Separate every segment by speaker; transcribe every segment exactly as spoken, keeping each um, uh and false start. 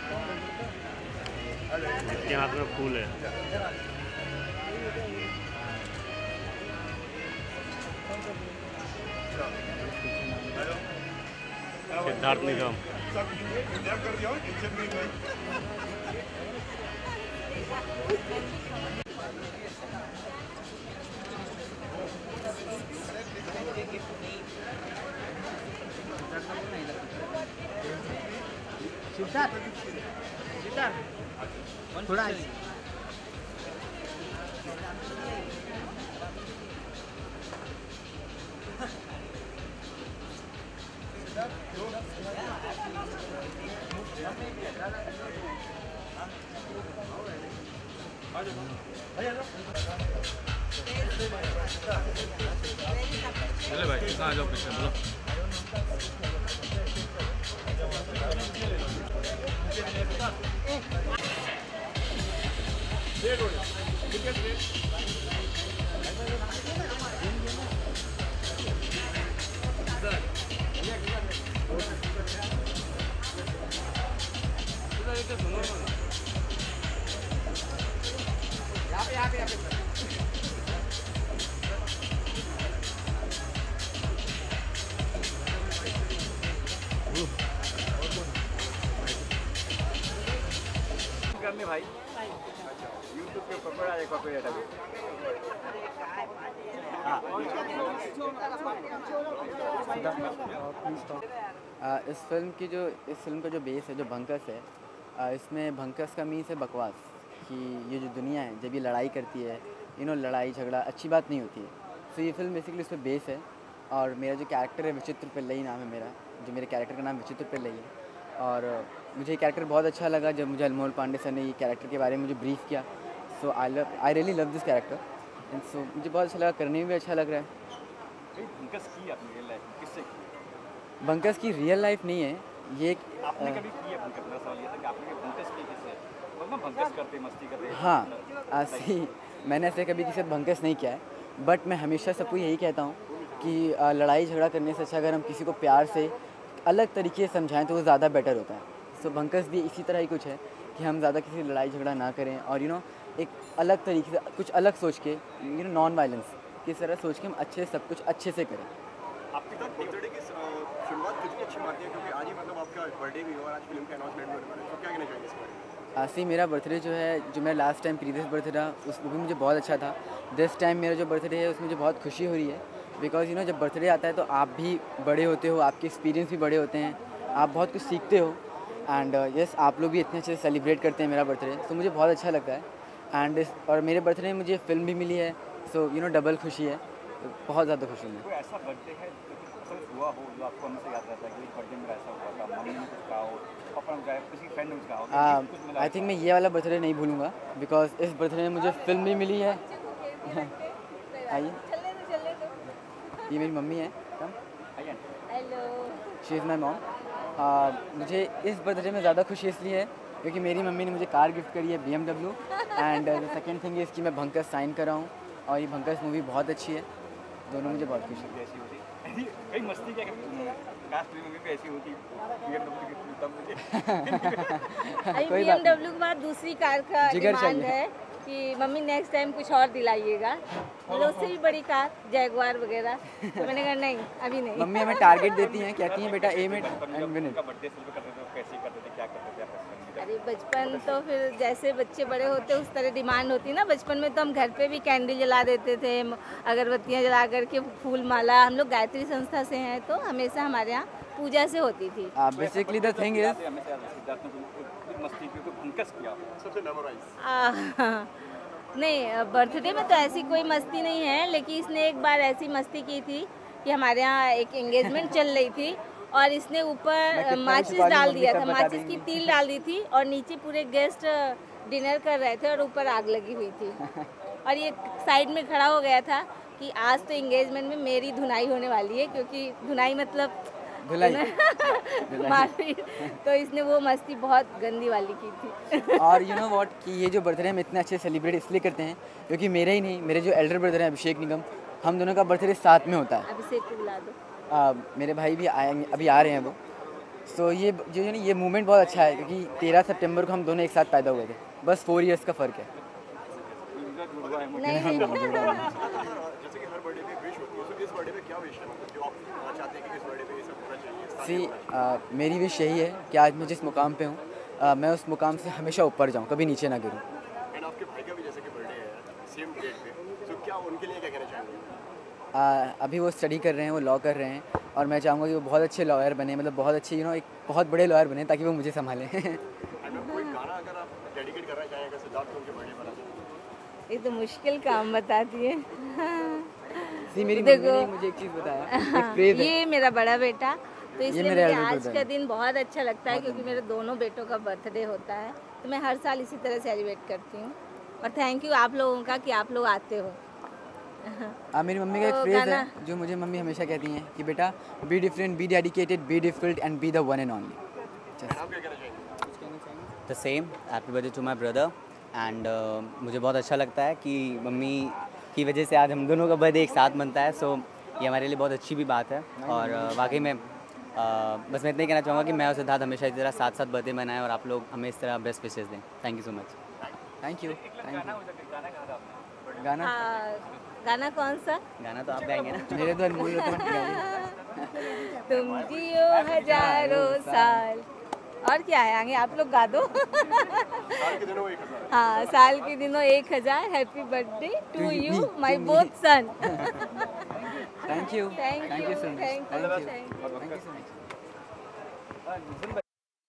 Speaker 1: इसके हाथ में फूल है। सिद्धार्थ निगम।
Speaker 2: सिद्धार्थ सिद्धार्थ थोड़ा
Speaker 3: चले भाई कहाँ जाओ पीछे बोलो।
Speaker 2: करने भाई यूट्यूब पे पकड़ा एक कॉपीराइट अभी।
Speaker 4: इस फिल्म की जो इस फिल्म का जो बेस है, जो भंकस है, आ, इसमें भंकस का मीन्स है बकवास, कि ये जो दुनिया है जब ये लड़ाई करती है, यू नो लड़ाई झगड़ा अच्छी बात नहीं होती है। सो ये फिल्म बेसिकली उस पर बेस है। और मेरा जो कैरेक्टर है विचित्र पिल्लई नाम है मेरा, जो मेरे कैरेक्टर का नाम विचित्र पिल्लई है। और मुझे ये कैरेक्टर बहुत अच्छा लगा जब मुझे अनमोल पांडे सर ने ये कैरेक्टर के बारे में मुझे ब्रीफ किया। So I love I really love this character and so मुझे बहुत अच्छा लगा, करने में भी अच्छा लग रहा है।
Speaker 2: भंकस की आपने रियल लाइफ में किससे की?
Speaker 4: भंकस की रियल लाइफ नहीं है ये।
Speaker 2: आपने कभी की है भंकस? मेरा सवाल ये था कि आपने भंकस की किससे? मतलब भंकस करते मस्ती करते।
Speaker 4: हाँ ऐसे मैंने ऐसे कभी किसी से भंकस नहीं किया है, बट मैं हमेशा सबको यही कहता हूँ कि लड़ाई झगड़ा करने से अच्छा अगर हम किसी को प्यार से अलग तरीके से समझाएं तो वो ज़्यादा बेटर होता है। सो भंकस भी इसी तरह ही कुछ है कि हम ज़्यादा किसी से लड़ाई झगड़ा ना करें और यू नो एक अलग तरीके से कुछ अलग सोच के, यू नो नॉन वायलेंस किस तरह सोच के हम अच्छे सब कुछ अच्छे से करें।
Speaker 5: आपके साथ बर्थडे की शुरुआत कितनी अच्छी बात है, क्योंकि आज ही मतलब आपका बर्थडे भी हुआ और आज फिल्म का अनाउंसमेंट भी होने वाला है, तो क्या कहना चाहेंगे इस बारे में?
Speaker 4: ऐसे ही मेरा बर्थडे जो है, जो मेरा लास्ट टाइम प्रीवियस बर्थडे था उसमें भी मुझे बहुत अच्छा था। दिस टाइम मेरा जो बर्थडे है उसमें मुझे बहुत खुशी हो रही है, बिकॉज यू नो जब बर्थडे आता है तो आप भी बड़े होते हो, आपके एक्सपीरियंस भी बड़े होते हैं, आप बहुत कुछ सीखते हो। एंड यस uh, आप लोग भी इतने अच्छे से सेलिब्रेट करते हैं मेरा बर्थडे, तो मुझे बहुत अच्छा लगता है। एंड और मेरे बर्थडे में मुझे फिल्म भी मिली है, सो यू नो डबल खुशी है, तो बहुत ज़्यादा खुशी है।
Speaker 2: कोई ऐसा बर्थडे है जो अक्सर हुआ हो जो आपको हमेशा याद रहता है कि बर्थडे में ऐसा हुआ था, मम्मी ने कुछ कहा हो, पापा ने कहा, किसी फ्रेंड ने कुछ कहा हो?
Speaker 4: आई थिंक मैं ये वाला बर्थडे नहीं भूलूंगा, बिकॉज इस बर्थडे में मुझे फिल्म भी मिली है। आइए, ये मेरी मम्मी है,
Speaker 6: hello,
Speaker 4: she is my mom. मुझे इस बर्थडे में ज़्यादा खुशी इसलिए है क्योंकि मेरी मम्मी ने मुझे कार गिफ्ट करी है, B M W. And the second thing is कि मैं भंकस साइन कर रहा हूँ और ये भंकस मूवी बहुत अच्छी है, दोनों मुझे बहुत खुशी है।
Speaker 2: ऐसी होती कई मस्ती क्या कास्ट में भी ऐसी होती बीएमडब्ल्यू की तब मुझे
Speaker 6: बी एम डब्ल्यू के बाद दूसरी कार का डिमांड है कि मम्मी नेक्स्ट टाइम कुछ और दिलाइएगा, मतलब उससे भी बड़ी कार जैगवार वगैरह। तो मैंने कहा नहीं अभी नहीं।
Speaker 4: मम्मी हमें टारगेट देती हैं, कहती हैं बेटा aim it and win it.
Speaker 2: Birthday celebrate करते थे कैसे करते थे, क्या करते थे आप?
Speaker 6: अरे बचपन तो फिर जैसे बच्चे बड़े होते उस तरह डिमांड होती ना। बचपन में तो हम घर पे भी कैंडल जला देते थे, अगरबत्तियाँ जला करके, फूल माला। हम लोग गायत्री संस्था से हैं तो हमेशा हमारे यहाँ पूजा से होती थी।
Speaker 4: बेसिकली द थिंग इज
Speaker 2: मस्ती क्योंकि भंकस किया सबसे मेमोराइज।
Speaker 6: नहीं, बर्थडे में तो ऐसी कोई मस्ती नहीं है, लेकिन इसने एक बार ऐसी मस्ती की थी कि हमारे यहाँ एक एंगेजमेंट चल रही थी और इसने ऊपर माचिस डाल दिया था, माचिस की तील डाल दी थी और नीचे पूरे गेस्ट डिनर कर रहे थे और ऊपर आग लगी हुई थी। और ये साइड में खड़ा हो गया था कि आज तो एंगेजमेंट में मेरी धुनाई होने वाली है, क्योंकि धुनाई मतलब मारपीट। तो इसने वो मस्ती बहुत गंदी वाली की थी।
Speaker 4: और यू नो व्हाट कि ये जो बर्थडे हम इतने अच्छे सेलिब्रेट इसलिए करते हैं क्योंकि मेरे ही नहीं, मेरे जो एल्डर ब्रदर हैं अभिषेक निगम, हम दोनों का बर्थडे साथ में होता है।
Speaker 6: अभिषेक को बुला दो।
Speaker 4: आ, मेरे भाई भी आएंगे, अभी आ रहे हैं वो। सो ये जो है ना ये मूवमेंट बहुत अच्छा है क्योंकि तेरह सितंबर को हम दोनों एक साथ पैदा हुए थे, बस फोर इयर्स का फ़र्क है।
Speaker 6: नहीं नहीं
Speaker 5: जैसे कि हर बर्थडे पे विश होती है, तो इस बर्थडे पे क्या विश है मतलब जो आप चाहते हैं कि इस बर्थडे पे ये सब होना चाहिए?
Speaker 4: सी मेरी विश यही है कि आज मैं जिस मुकाम पे हूँ uh, मैं उस मुकाम से हमेशा ऊपर जाऊँ, कभी नीचे ना गिरूँ।
Speaker 5: एंड आपके भाई का भी जैसे कि बर्थडे है सेम डेट पे, तो क्या उनके लिए क्या कहना चाहेंगे?
Speaker 4: uh, अभी वो स्टडी कर रहे हैं, वो लॉ कर रहे हैं और मैं चाहूँगा कि वो बहुत अच्छे लॉयर बने, मतलब बहुत अच्छे यू नो एक बहुत बड़े लॉयर बने ताकि वो मुझे संभालें।
Speaker 5: एंड कोई गाना अगर आप डेडिकेट करना चाहेंगे सिद्धार्थ को उनके बर्थडे पर?
Speaker 6: ये तो मुश्किल काम बताती है।
Speaker 4: सी मेरी मम्मी
Speaker 6: देखो
Speaker 4: ने मुझे एक चीज़ बताया, एक फ्रेज है।
Speaker 6: ये मेरा बड़ा बेटा, तो इसलिए
Speaker 4: मेरा
Speaker 6: मुझे
Speaker 4: elder
Speaker 6: आज
Speaker 4: brother
Speaker 6: का
Speaker 4: है।
Speaker 6: दिन बहुत अच्छा लगता है क्योंकि मेरे दोनों बेटों का बर्थडे होता है, तो मैं हर साल इसी तरह सेलिब्रेट करती हूँ। और थैंक यू आप लोगों का कि आप लोग आते हो।
Speaker 4: हाँ मेरी मम्मी का एक
Speaker 6: तो
Speaker 4: फ्रेज है
Speaker 6: गाना-
Speaker 4: जो मुझे मम्मी हमेशा कहती हैं कि बेटा be different, be dedicated, be difficult and be the one and only.
Speaker 5: आप क्या कहना चाहेंगे?
Speaker 7: The same happy birthday to my brother and मुझे बहुत अच्छा लगता है कि मम्मी की वजह से आज हम दोनों का बर्थडे एक साथ बनता है, सो so, ये हमारे लिए बहुत अच्छी भी बात है। और uh, वाकई में uh, बस मैं इतना ही कहना चाहूँगा कि मैं और सिद्धार्थ हमेशा इस तरह साथ साथ बर्थडे मनाएं और आप लोग हमें इस तरह बेस्ट विशेज़ दें। Thank you so much.
Speaker 4: Thank you thank you. गाना
Speaker 6: हाँ, गाना कौन सा?
Speaker 7: गाना तो आप गाएंगे ना?
Speaker 4: मेरे तो अनमोल रतन गाइए।
Speaker 6: तुम जियो हजारों साल। और क्या है आगे आप लोग गा दो।
Speaker 5: साल के दिनों एक हज़ार।
Speaker 6: हाँ, साल के दिनों एक हजार। Happy birthday to you my both son.
Speaker 4: Thank you
Speaker 6: Thank
Speaker 4: thank you
Speaker 6: you,
Speaker 4: so much
Speaker 6: thank you,
Speaker 4: thank you
Speaker 6: thank
Speaker 4: thank you so much.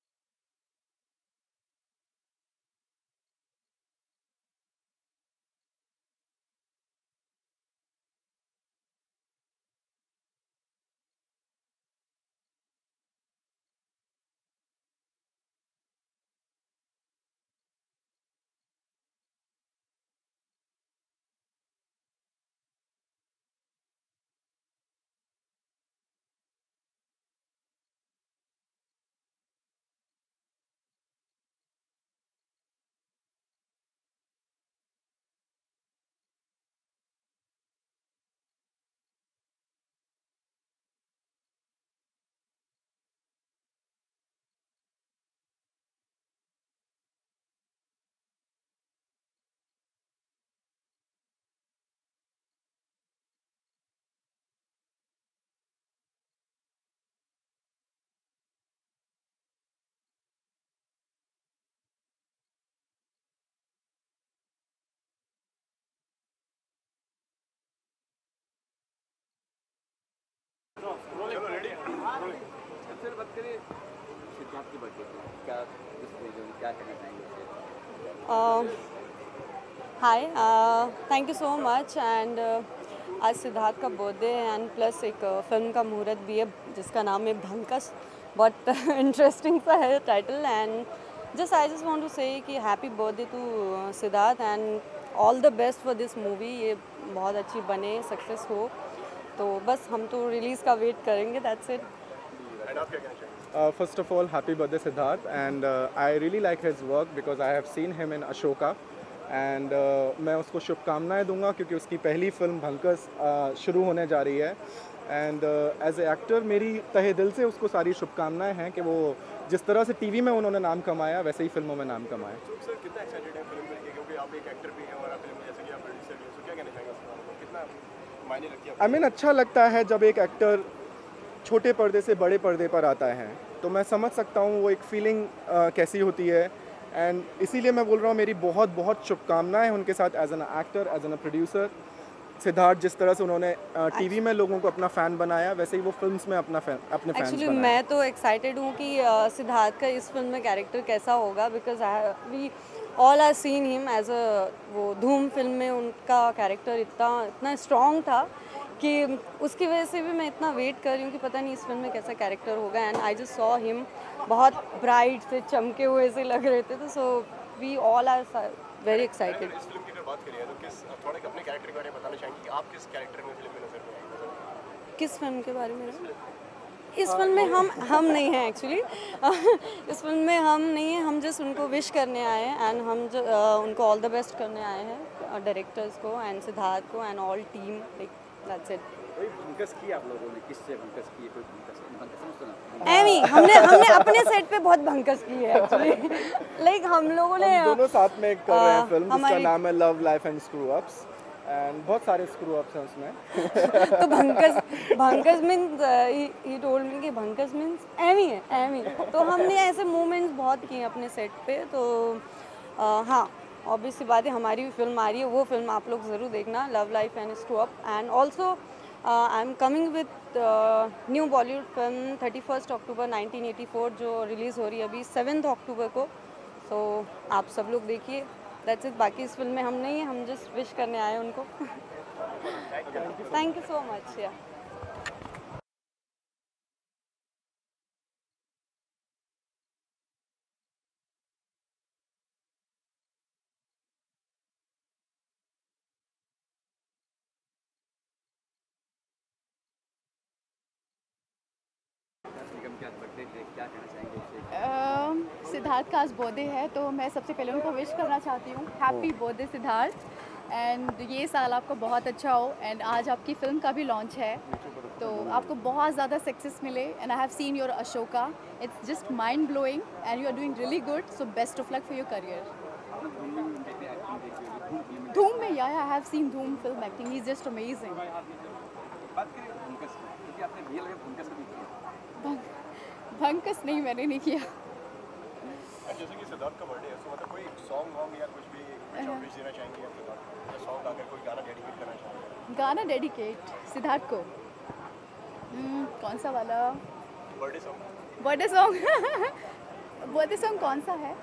Speaker 8: Uh, hi, thank you so much. And आज सिद्धार्थ का birthday and plus एक film का मुहूर्त भी है जिसका नाम है भंकस। बहुत इंटरेस्टिंग सा है title. And just I just want to say कि happy birthday to Siddharth and all the best for this movie. ये बहुत अच्छी बने, सक्सेस हो। तो बस हम तो रिलीज़ का वेट करेंगे, दैट्स इट।
Speaker 5: एंड आप क्या कहना चाहेंगे?
Speaker 9: Uh, first of all, happy birthday Siddharth, and uh, I really like his work because I have seen him in Ashoka, and uh, मैं उसको शुभकामनाएं दूंगा क्योंकि उसकी पहली फिल्म भंकस uh, शुरू होने जा रही है। एंड एज ए एक्टर मेरी तहे दिल से उसको सारी शुभकामनाएं हैं कि वो जिस तरह से टीवी में उन्होंने नाम कमाया वैसे ही फिल्मों में नाम कमाए।
Speaker 5: तो सर कितना एक्साइटेड है फिल्म के लिए, क्योंकि आप एक एक्टर भी हैं और आप फिल्म जैसे कि आप प्रोड्यूसर भी हैं, तो क्या कहना चाहेंगे उसके बारे में? कितना मायने रखती है?
Speaker 9: आई मीन अच्छा लगता है जब एक एक्टर छोटे पर्दे से बड़े पर्दे पर आता है, तो मैं समझ सकता हूँ वो एक फीलिंग uh, कैसी होती है। एंड इसीलिए मैं बोल रहा हूँ मेरी बहुत बहुत शुभकामनाएं उनके साथ as an actor, as an producer. Siddharth जिस तरह से उन्होंने टीवी में लोगों को अपना फ़ैन बनाया वैसे ही वो फिल्म्स में अपना फैन अपने फैंस
Speaker 8: एक्चुअली
Speaker 9: बनाए।
Speaker 8: मैं तो एक्साइटेड हूँ कि uh, सिद्धार्थ का इस फिल्म में कैरेक्टर कैसा होगा, because we all are seen him as a वो धूम फिल्म में उनका कैरेक्टर इतना इतना स्ट्रॉन्ग था कि उसकी वजह से भी मैं इतना वेट कर रही हूँ कि पता नहीं इस फिल्म में कैसा कैरेक्टर होगा। And I just saw him, बहुत ब्राइट से चमके हुए से लग रहे थे, तो so we all are very excited.
Speaker 5: इस फिल्म की अगर बात करिए तो किस थोड़ा अपने कैरेक्टर के बारे में बताना चाहेंगे कि आप किस कैरेक्टर में फिल्म में नजर में आएंगे?
Speaker 8: किस फिल्म के बारे में? इस फिल्म में हम हम नहीं हैं एक्चुअली। इस फिल्म में हम नहीं हैं, हम जस्ट उनको विश करने आए हैं एंड हम जो uh, उनको ऑल द बेस्ट करने आए हैं, डायरेक्टर्स को एंड सिद्धार्थ को and all team, like that's it.
Speaker 2: वही भंकस की आप लोगों ने किससे भंकस की? कोई भंकस भंकस समझते ना
Speaker 8: एमी हमने हमने अपने सेट पे बहुत भंकस की है एक्चुअली। लाइक हम लोगों ने
Speaker 9: हम दोनों साथ में कर रहे हैं फिल्म जिसका
Speaker 8: हमारी-
Speaker 9: नाम है love life and screw ups, and बहुत सारे स्क्रू अप्स हैं उसमें।
Speaker 8: तो भंकस भंकस मीन्स ही टोल्ड मी कि भंकस मीन्स एमी है, एमी। तो हमने ऐसे मूवमेंट्स बहुत किए अपने सेट पे। तो uh, हाँ, ऑब्वियस सी बात है, हमारी भी फिल्म आ रही है, वो फिल्म आप लोग ज़रूर देखना, love life and screw up. And also I am coming with new Bollywood film thirty first October nineteen eighty four जो रिलीज़ हो रही है अभी सेवन्थ अक्टूबर को। सो so, आप सब लोग देखिए, दैट्स इट। बाकी इस फिल्म में हम नहीं हैं, हम जस्ट विश करने आए उनको। Thank you so much. या
Speaker 10: सिद्धार्थ का आज बर्थडे है, तो मैं सबसे पहले उनको विश करना चाहती हूँ, हैप्पी बर्थडे सिद्धार्थ। एंड ये साल आपको बहुत अच्छा हो। एंड आज आपकी फ़िल्म का भी लॉन्च है, तो आपको बहुत ज़्यादा सक्सेस मिले। And I have seen your Ashoka, it's just mind blowing and you are doing really good. So best of luck for your career. Dhoom में, yeah I have seen Dhoom film acting, he is just amazing. Bhankas नहीं, मैंने नहीं किया।
Speaker 5: जैसे कि सिद्धार्थ का birthday है, तो मतलब कोई सॉन्ग वॉन्ग या कुछ भी कुछ और विश देना चाहेंगे आप सिद्धार्थ या सॉन्ग अगर कोई गाना डेडिकेट करना चाहेंगे?
Speaker 10: गाना डेडिकेट सिद्धार्थ को hmm, कौन सा वाला?
Speaker 5: Birthday song.
Speaker 10: Birthday song birthday song कौन सा है?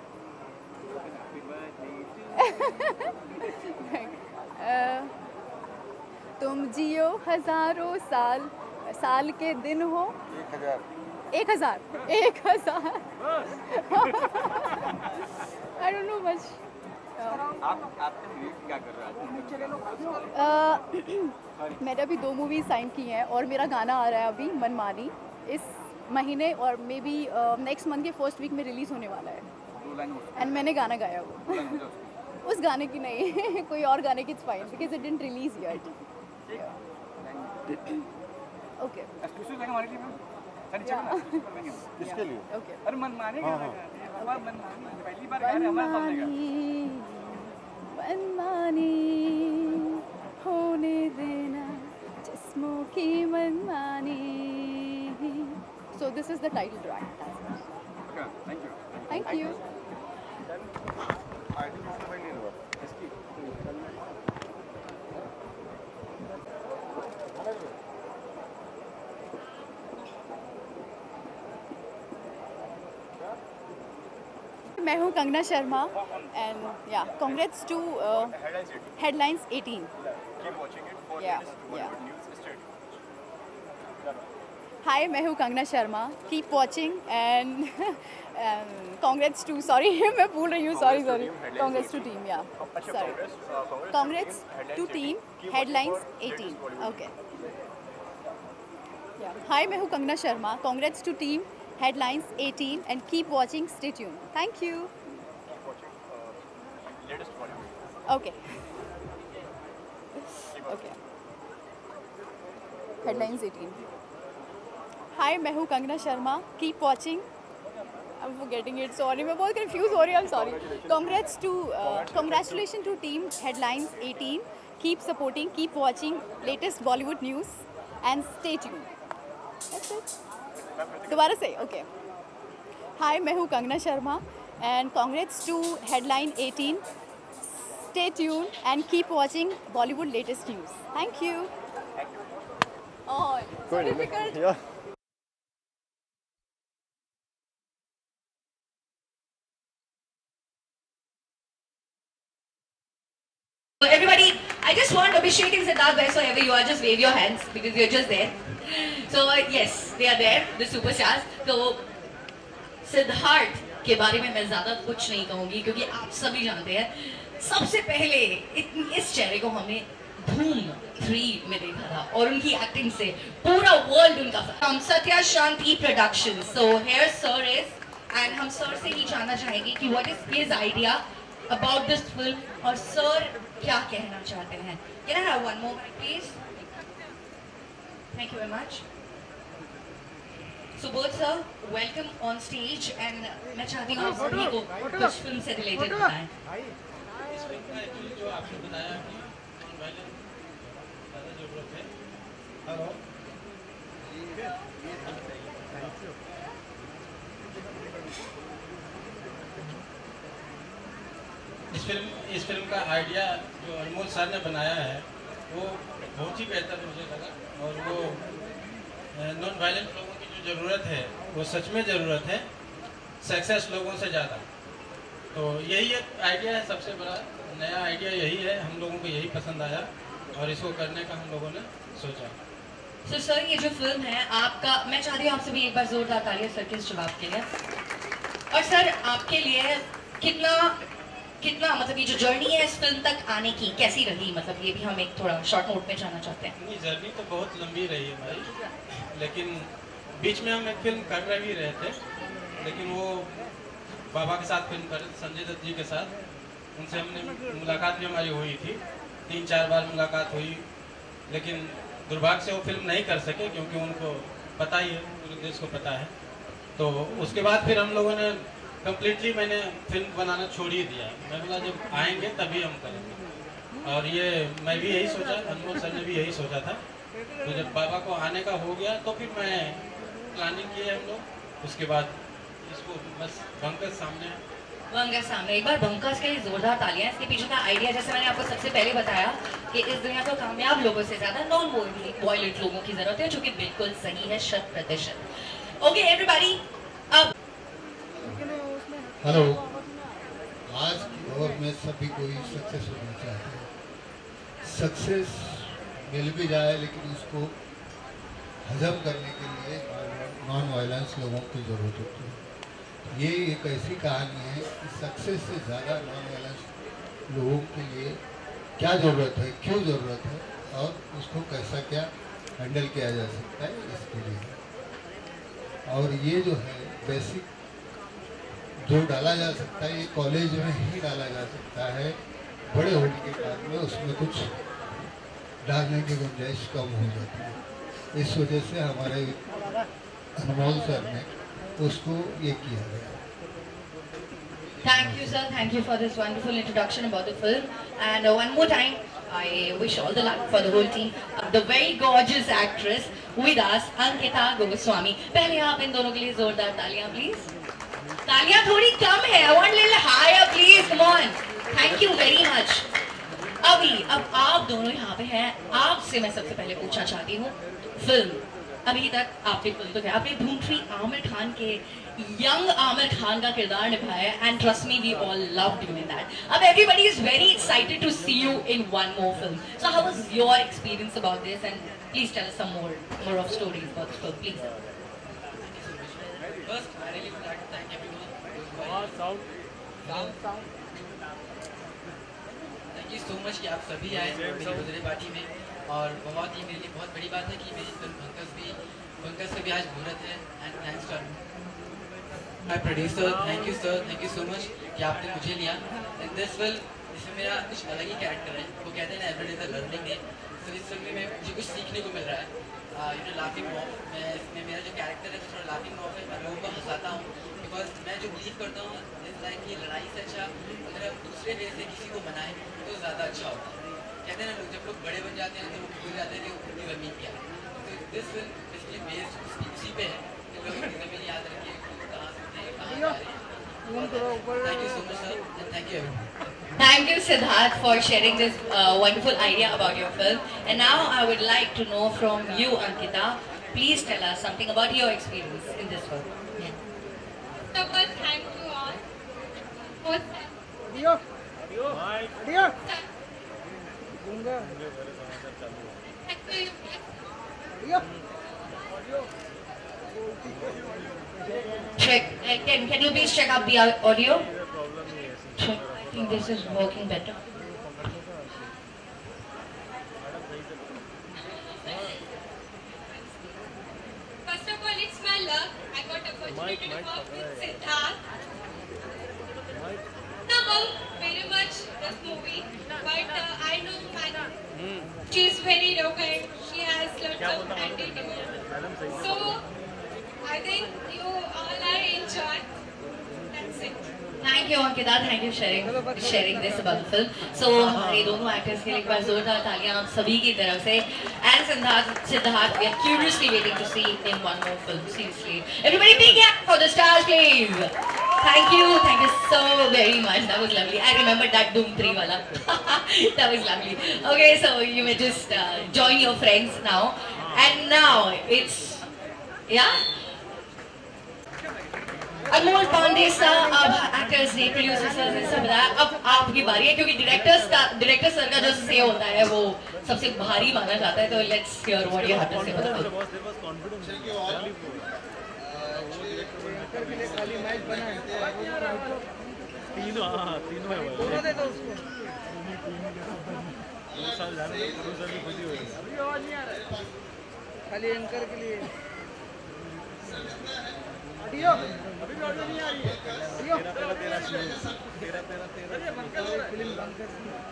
Speaker 10: uh, तुम जियो हजारों साल, साल के दिन हो
Speaker 5: एक हज़ार
Speaker 10: एक हजार एक हजार आई डोंट नो मच।
Speaker 2: आप आपने म्यूजिक क्या कर रहा है?
Speaker 10: मैंने अभी दो मूवी साइन की हैं और मेरा गाना आ रहा है अभी मनमानी इस महीने, और मे बी नेक्स्ट मंथ के फर्स्ट वीक में रिलीज़ होने वाला है। एंड मैंने गाना गाया वो उस गाने की नहीं कोई और गाने की, it's fine because it didn't release yet. Okay
Speaker 5: किसके लिए?
Speaker 10: ओके
Speaker 2: अरे मनमानी का गाना, मनमानी पहली बार गा रहे हैं हमारे सामने का।
Speaker 10: मनमानी होने देना जिस्मों की मनमानी। So this is the title track.
Speaker 2: Thank you
Speaker 10: thank you. मैं हूँ कंगना शर्मा एंड या कांग्रेट्स टू हेडलाइंस एटीन। या या हाय, मैं हूँ Kangana Sharma, keep watching and congrats to sorry मैं भूल रही हूँ, sorry sorry congrats to team, yeah sorry congrats to team headlines eighteen. Okay yeah hi, मैं हूँ Kangana Sharma, congrats to team headlines eighteen and keep watching, stay tuned. Thank you. Okay. Okay. Headlines eighteen. Hi, मैं हूँ Kangana Sharma, keep watching. I'm forgetting it, sorry, मैं बहुत confused हो रही हूँ, I'm sorry. Congrats to, uh, congratulations to team headlines eighteen. Keep supporting, keep watching latest Bollywood news and stay tuned. That's it. दोबारा से okay hi, मैं हूँ Kangana Sharma and congrats to headline eighteen, stay tune and keep watching Bollywood latest news. Thank you. So difficult.
Speaker 11: Everybody, I just want Abhishek and Siddharth, wheresoever you are, just wave your hands because you're just there. So uh, yes, they are there, the superstars. So Siddharth के बारे में मैं ज्यादा कुछ नहीं कहूँगी क्योंकि आप सभी जानते हैं। सबसे पहले इस चेहरे को हमने धूम थ्री में देखा था और उनकी एक्टिंग से पूरा वर्ल्ड उनका हम Satya Shanti production. So here sir is and हम सर से ही जानना चाहेंगे कि what is his idea about this film और सर क्या कहना चाहते हैं। Can I have one more please? Thank you very much. So both sir, welcome on stage and मैं चाहती हूँ आप सभी को कुछ फिल्म से रिलेटेड बताएं।
Speaker 3: इस फिल्म का एक्चुअली जो आपने बताया कि नॉन वायलेंस ज़्यादा ज़रूरत है। हेलो। इस फिल्म इस फिल्म का आइडिया जो अनमोल सर ने बनाया है वो बहुत ही बेहतर मुझे लगा, और वो नॉन वायलेंट लोगों की जो ज़रूरत है वो सच में ज़रूरत है सक्सेस लोगों से ज़्यादा। तो यही एक आइडिया है, सबसे बड़ा नया आइडिया यही है, हम लोगों को यही पसंद आया और इसको करने का हम लोगों ने सोचा।
Speaker 11: So सर ये जो फिल्म है आपका, मैं चाहती हूँ आप सभी एक बार जोरदार तालियां सर के इस जवाब के लिए। और सर आपके लिए कितना कितना मतलब ये जो जर्नी है इस फिल्म तक आने की कैसी रही, मतलब ये भी हम एक थोड़ा शॉर्ट नोट में जानना चाहते हैं।
Speaker 3: नहीं, जर्नी तो बहुत लंबी रही है भाई, लेकिन बीच में हम एक फिल्म कर रहे भी रहे थे, लेकिन वो बाबा के साथ फिल्म कर रहे थे संजय दत्त जी के साथ, उनसे हमने मुलाकात भी हमारी हुई थी, तीन चार बार मुलाकात हुई, लेकिन दुर्भाग्य से वो फिल्म नहीं कर सके क्योंकि उनको पता ही है, पूरे देश को पता है। तो उसके बाद फिर हम लोगों ने कम्प्लीटली मैंने फिल्म बनाना छोड़ ही दिया। मैं बोला जब आएंगे तभी हम करेंगे, और ये मैं भी यही सोचा, अनमोल सर ने भी यही सोचा था। तो जब बाबा को आने का हो गया तो फिर मैं प्लानिंग की है हम लोग, उसके बाद इसको बस बंकस सामने
Speaker 11: बंकस सामने एक बार बंकस के लिए जोरदार तालियां। इसके पीछे का आइडिया जैसे मैंने आपको सबसे पहले बताया कि इस दुनिया को कामयाब लोगों से ज्यादा नॉन वॉयलेंट लोगों की जरूरत है, जो कि बिल्कुल सही है शत प्रतिशत। ओके एवरीबॉडी, अब
Speaker 12: हेलो। आज की दौर में सभी कोई सक्सेस होना चाहते हैं, सक्सेस मिल भी जाए लेकिन उसको हजम करने के लिए नॉन वायलेंस लोगों की ज़रूरत होती है। ये एक ऐसी कहानी है कि सक्सेस से ज़्यादा नॉन वायलेंस लोगों के लिए क्या ज़रूरत है, क्यों ज़रूरत है, और उसको कैसा क्या हैंडल किया जा सकता है इसके लिए। और ये जो है बेसिक जो डाला जा सकता है, ये कॉलेज में ही डाला जा सकता है, बड़े होने के बाद में उसमें कुछ डालने की गुंजाइश कम हो जाती है। इस वजह से हमारे अनमोल सर ने उसको ये किया गया।
Speaker 11: Thank you sir, thank you for this wonderful introduction about the film, and uh, one more time I wish all the luck for the whole team. Uh, the very gorgeous actress with us, Ankita Goswami. पहले आप इन दोनों के लिए जोरदार तालियां please. तालियां थोड़ी कम है, I want little higher please, come on. Thank you very much. अभी अब आप दोनों यहाँ पे हैं, आपसे मैं सबसे पहले पूछना चाहती हूँ, फिल्म अभी तक आपने फिल्म तो क्या आपने धूम थ्री आमिर खान के यंग आमिर खान का किरदार निभाया, and trust me we all loved you in that. अब everybody is very excited to see you in one more film, so how was your experience about this, and please tell us some more more of stories about this film please.
Speaker 13: First, I really would like to thank everyone. Sound, sound, sound. Thank you so much कि आप सभी आए मेरी birthday party में, और बहुत ही मेरे लिए बहुत बड़ी बात है कि मेरी फिल्म बंकस भी बंकस का भी आज मुहूर्त है, and thanks to my producer, thank you sir, thank you so much कि आपने मुझे लिया इन दिस फिल्म। इसमें मेरा कुछ अलग ही कैरेक्टर है, वो कहते हैं ना every day the learning day, तो इस फिल्म में मुझे कुछ सीखने को मिल रहा है। यू नो लाफिंग मॉम, मैं इसमें मेरा जो कैरेक्टर है वो थोड़ा लाफिंग मॉम है, मैं लोगों को हंसाता हूँ, बिकॉज मैं जो बिलीव करता हूँ इस लाइक कि लड़ाई से अच्छा अगर हम दूसरे वे से किसी को मनाएं तो ज़्यादा अच्छा होता है। कहते हैं ना लोग जब लोग बड़े बन जाते हैं तो वो भूल जाते हैं कि उनकी ज़मीन क्या है, तो दिस फिल्म बेसिकली बेस्ड उसी पे है कि लोग अपनी ज़मीन याद रखिए कहाँ से थे कहाँ जा रहे हैं। Thank you so much sir, and thank you everyone.
Speaker 11: Thank you Siddharth for sharing this uh, wonderful idea about your film, and now I would like to know from you Ankita, please tell us something about your experience in this film. Yeah.
Speaker 14: So first thank you all. First
Speaker 1: Dio. Dio. Dio.
Speaker 11: Check. Uh, can can you please check up the audio? Check. I think this is working better.
Speaker 14: First of all, it's my luck. I got opportunity to work with Siddharth. I love very much this movie, but uh, I know Maggie. She's very arrogant. She has lots of attitude. So I think enjoy. That's it.
Speaker 11: Thank you Ankita, thank you sharing sharing this about the film. So हमारे दोनों actors के लिए एक बार जोरदार तालियां आप सभी की तरफ से. And Siddharth, Siddharth, we are curiously waiting to see in one more film. Seriously, everybody, big clap for the stars, please. Thank you, thank you so very much. That was lovely. I remember that Doom three wala. That was lovely. Okay, so you may just uh, join your friends now. And now it's yeah. Anmol Pandey sir, अब actors ने, producers ने सब बताया, अब आपकी बारी है क्योंकि डायरेक्टर्स का डायरेक्टर सर का जो से होता है वो सबसे भारी माना जाता है. तो let's hear what you have to say about the film.
Speaker 1: खाली माइक बना है तीनों. हाँ तीनों है दोनों दे दो उसको. दो साल जाने में प्रोड्यूसर भी खुशी हुई. अभी आवाज नहीं आ रहा है खाली एंकर के लिए. ऑडियो अभी भी ऑडियो नहीं आ रही है. ऑडियो तेरा तेरा तेरा तेरा तेरा तेरा फिल्म बंकर.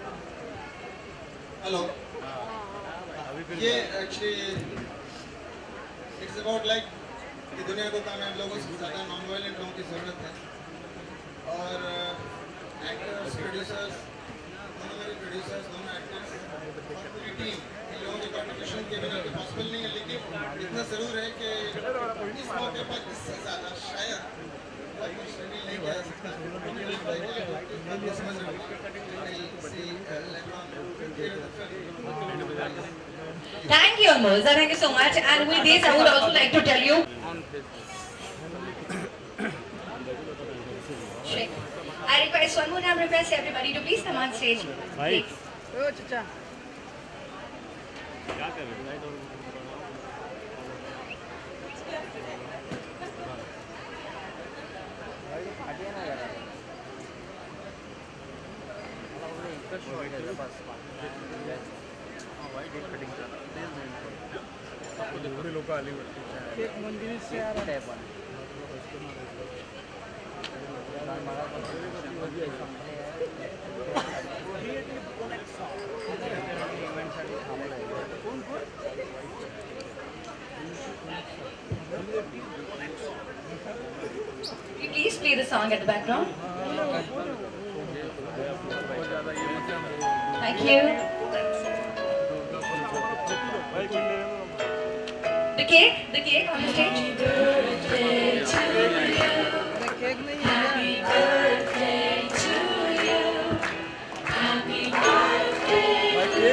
Speaker 15: हेलो. ये एक्चुअली इट्स अबाउट लाइक कि दुनिया को कामयाब लोगों से ज़्यादा नॉन वायलेंट लोगों की ज़रूरत है. और एक्टर्स, प्रोड्यूसर्स, दोनों मेरे प्रोड्यूसर्स, दोनों एक्टर्स और पूरी टीम इन लोगों के कॉन्ट्रीब्यूशन के बिना तो पॉसिबल नहीं है. लेकिन इतना ज़रूर है कि इस मौके पर इससे ज़्यादा शायद कुछ नहीं किया जा सकता. समझ रहे हो.
Speaker 11: Thank you, Anmol. Thank you so much. And with this, I would also like to tell you. I request one more time. Request everybody to please come on stage.
Speaker 1: Right. Oh, chacha. क्या कर रहे हो? पूरे लोग आली एक मंदिर से आ रहा है.
Speaker 11: Please play the song at the background. Thank you. The cake, the cake on the stage. Happy birthday to you. Happy birthday to you. Happy birthday. Happy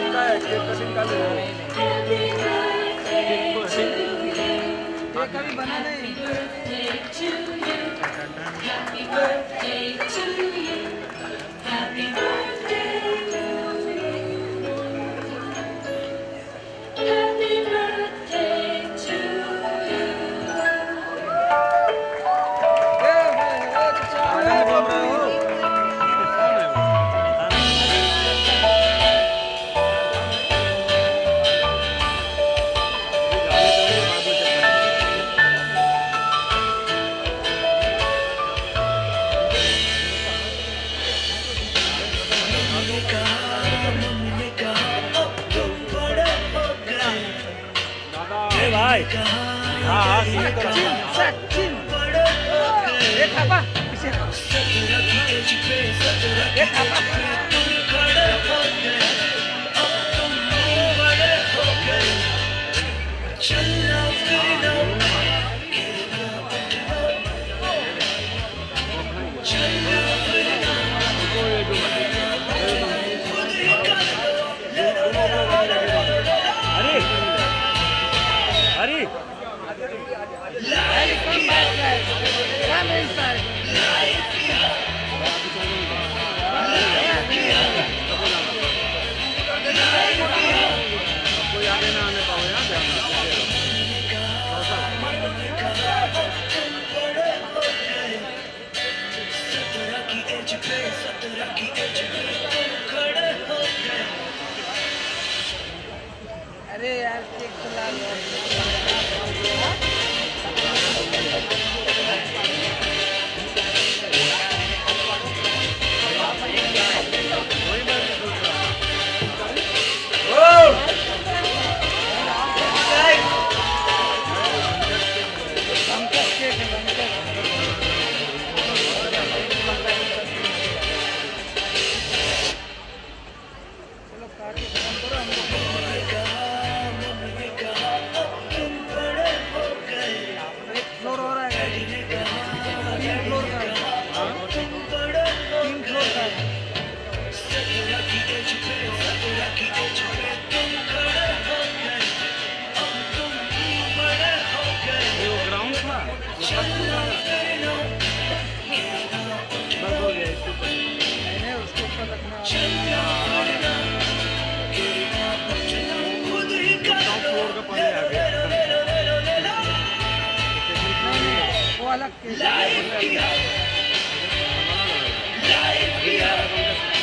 Speaker 11: birthday to you. Happy birthday to you. Happy birthday to you. Happy birthday to you.
Speaker 1: भाई हाँ हाँ एक थापा एक Thapa Hurry! Come back, guys. Come inside. कोई आगे ना आने पाओ यार. अरे यार केक खिला लो. Bangkas cake, Bangkas. लाइफ की हद, लाइफ की हद,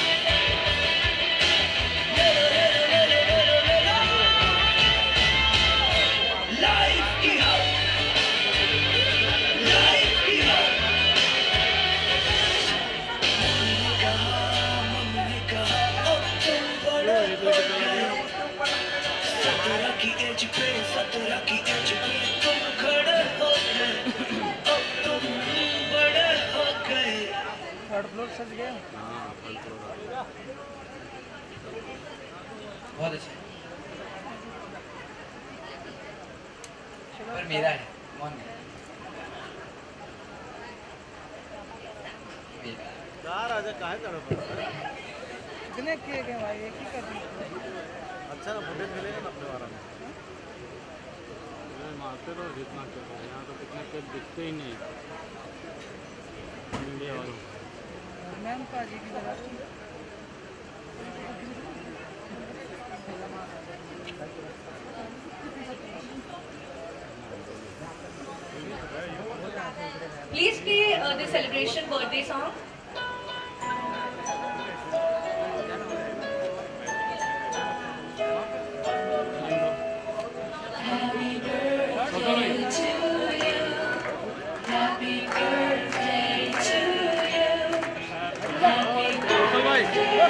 Speaker 1: लाइफ की हद, लाइफ की हद। मम्मी ने कहा, मम्मी ने कहा अब तुम बड़े हो गए, सत्रह की एज पे, सत्रह की एज पे तुम खड़े हो गए, अब तुम बड़े हो गए। थर्ड फ्लोर सज गया।
Speaker 13: बहुत अच्छा पर मेरा है कौन है
Speaker 1: कहाँ राजा कहाँ तड़प
Speaker 16: कितने किए गए भाई एक ही कर
Speaker 1: अच्छा फुटेज मिलेगा ना अपने बारे में मारते रहो जितना चलो यहाँ तो कितने केस दिखते ही नहीं इंडिया वालों
Speaker 16: मैम पाजी की तरह
Speaker 11: Please play uh, the celebration birthday song. Happy birthday to you. Happy birthday to you. Happy birthday to you.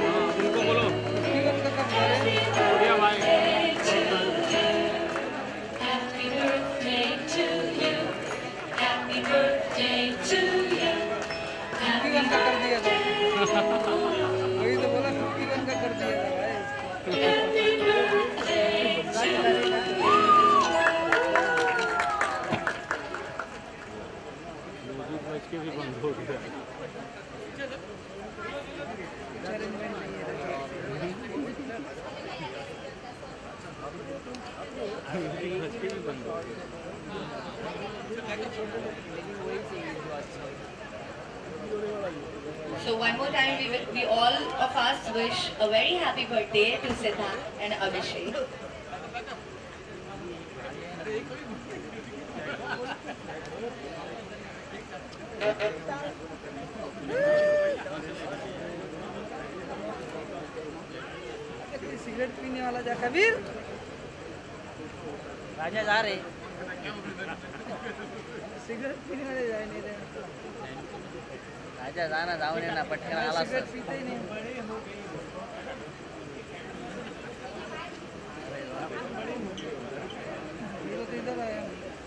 Speaker 11: Happy birthday to you. Happy birthday to you. Happy birthday to you. Happy birthday to you.
Speaker 16: वही तो बोला fifty one का कर दिया था भाई
Speaker 11: Happy birthday to you.
Speaker 1: Music बज के भी बंद हो गया म्यूजिक बज के भी बंद हो गया
Speaker 11: So one more time, we, will, we all of us wish a very happy birthday to Siddharth and Abhishek.
Speaker 16: Cigarette पीने वाला जा कबीर राजा जा रहे सिगरेट पीने वाले जाए नहीं रहे राजा जाना जाओ ना पटकन आला सिगरेट पीते ही नहीं ये तो इधर आया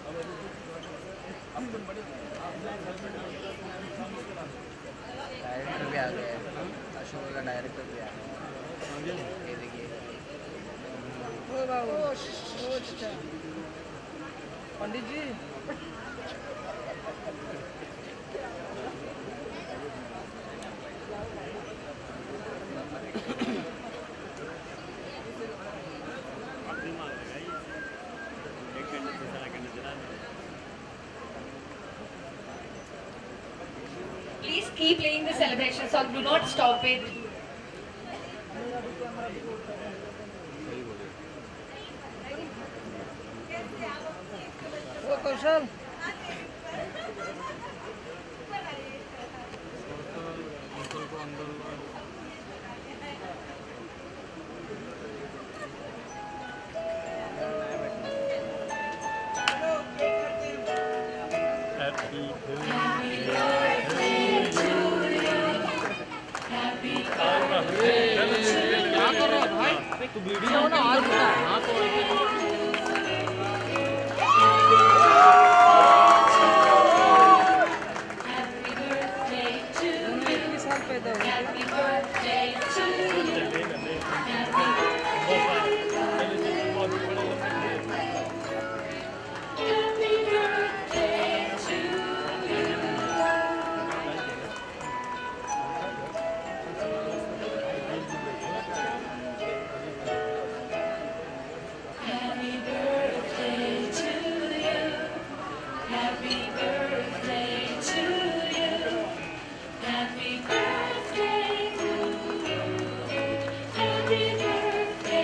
Speaker 16: डायरेक्टर भी आ गए अशोक का डायरेक्टर भी आ गया ये देखिए ओ बाबू ओ अच्छा पंडित जी
Speaker 11: Please keep playing the celebration song. Do not stop it.
Speaker 16: ओ कौशल
Speaker 1: तू वीडियो ना आज हाँ तो
Speaker 11: Happy birthday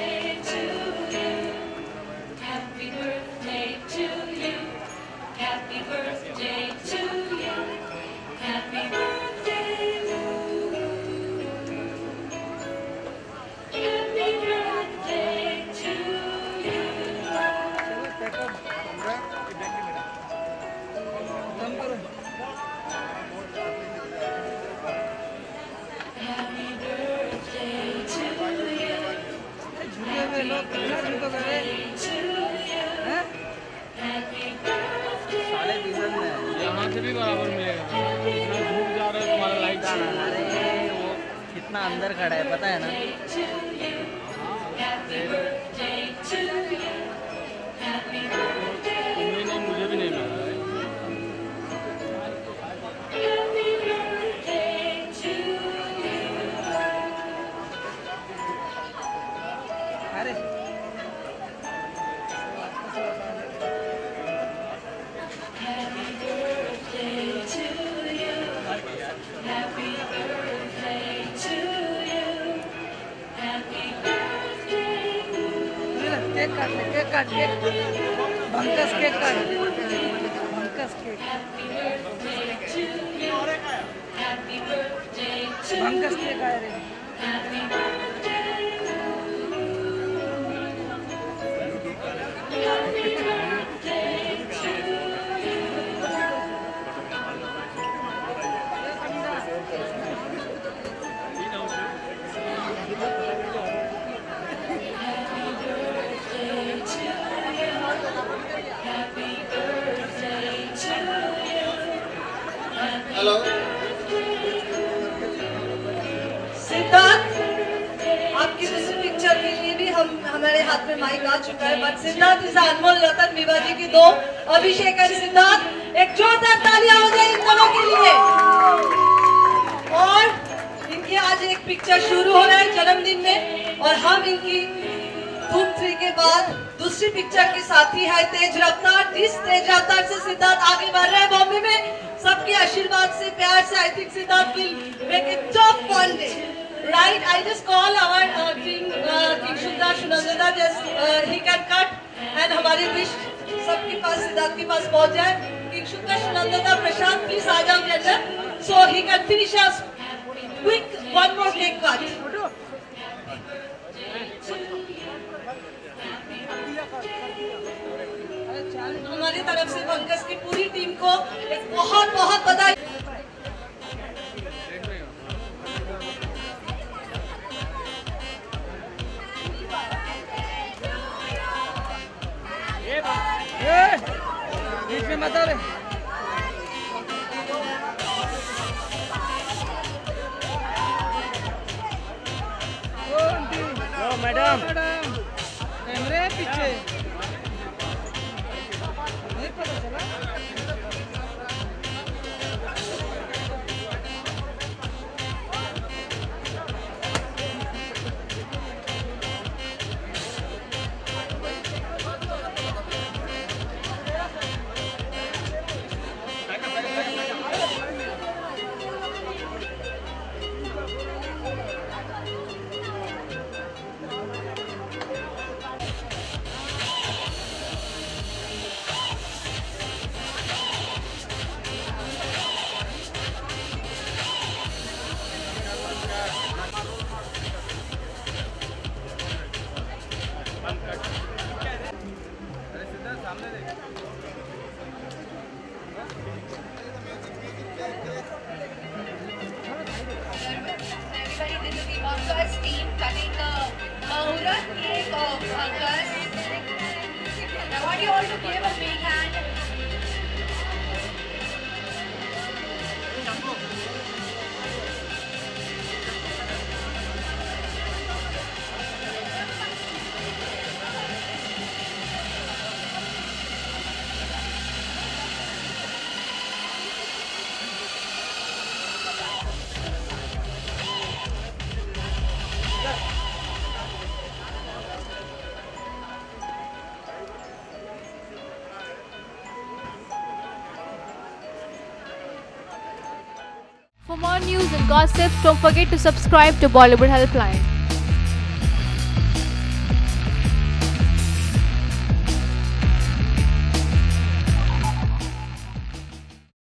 Speaker 16: गाना, अरे वो कितना अंदर खड़ा है पता है ना।
Speaker 3: मुझे भी नहीं मिला।
Speaker 16: केक काट ले, केक काट, केक भंकस केक काट, भंकस केक, भंकस केक आए रे।
Speaker 17: हेलो सिद्धार्थ, आपकी दूसरी पिक्चर के लिए भी हम हमारे हाथ में माइक आ चुका है। बट सिद्धार्थ इस अनमोल रतन विवाजी की दो अभिषेक और सिद्धार्थ, एक जोरदार तालियां हो जाए इन दोनों के लिए। और इनकी आज एक पिक्चर शुरू हो रहा है जन्मदिन में, और हम इनकी धूम थ्री के बाद दूसरी पिक्चर के साथी है तेज रफ्तार। जिस तेज रफ्तार से सिद्धार्थ आगे बढ़ रहे हैं बॉम्बे में, सबके आशीर्वाद से, प्यार से, I think Siddharth will make it top one day, right? I just call our team king Shuddha Sunanda just he can cut and हमारे विश सबके पास सिद्धार्थ के पास पहुंच जाए। King Shuddha Sunanda Prashant please आ जाओ अंदर so he can finish us quick one more cake cut. हमारी तरफ से पंकज की पूरी टीम को एक बहुत बहुत बधाई।
Speaker 16: बीच में मत आ रे। मैडम कैमरे पीछे नहीं पता चला।
Speaker 18: For more news and gossip, don't forget to subscribe to Bollywood Helpline.